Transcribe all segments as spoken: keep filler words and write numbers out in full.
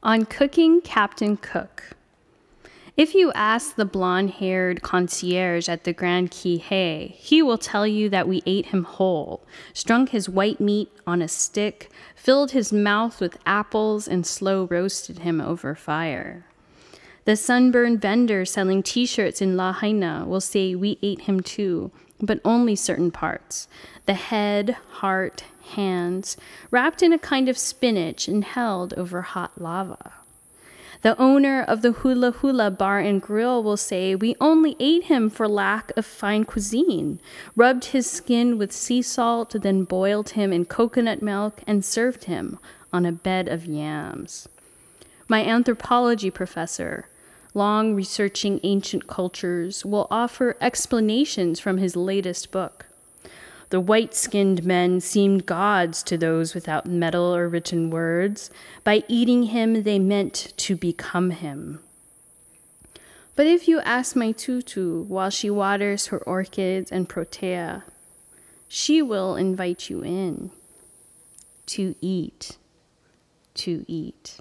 On cooking Captain Cook. If you ask the blonde-haired concierge at the Grand Quay, he will tell you that we ate him whole, strung his white meat on a stick, filled his mouth with apples, and slow roasted him over fire. The sunburned vendor selling T-shirts in La Haina will say we ate him too, but only certain parts. The head, heart, hands, wrapped in a kind of spinach and held over hot lava. The owner of the Hula Hula Bar and Grill will say we only ate him for lack of fine cuisine, rubbed his skin with sea salt, then boiled him in coconut milk and served him on a bed of yams. My anthropology professor, long researching ancient cultures, will offer explanations from his latest book. The white-skinned men seemed gods to those without metal or written words. By eating him, they meant to become him. But if you ask my tutu while she waters her orchids and protea, she will invite you in to eat, to eat.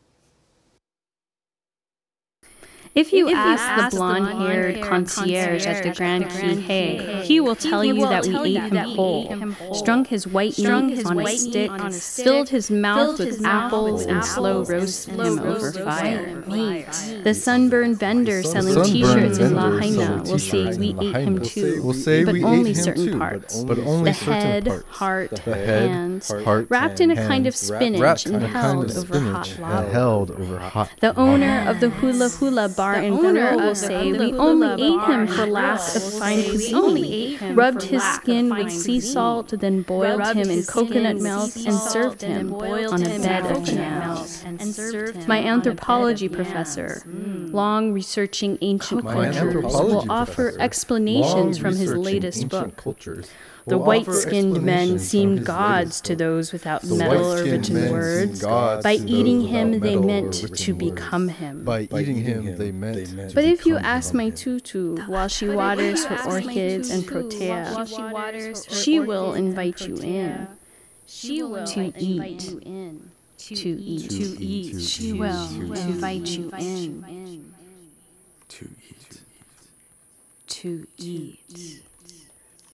If you, if you ask, ask the blonde-haired blonde concierge, concierge at the Grand Quay, he will tell you that we ate him whole, strung his white meat on a stick, filled his mouth with apples, and slow roasted him over fire. The sunburned vendor selling T-shirts in La Haina will say we ate him too, but only certain parts. The head, heart, hands, wrapped in a kind of spinach and held over hot lava. The owner of the Hula Hula Bar and Grill will say we only ate him for lack of fine cuisine, rubbed his skin with sea salt, then boiled him in coconut milk and served him on a bed of yams. My anthropology professor, long researching ancient cultures, will offer explanations from his latest book. The white-skinned men seemed gods to those without metal or written words. By eating him, they meant to become him. By eating him, they meant. But if you ask my tutu while she waters her orchids and protea, she will invite you in to eat, to eat, to eat. She will invite you in to eat, to eat.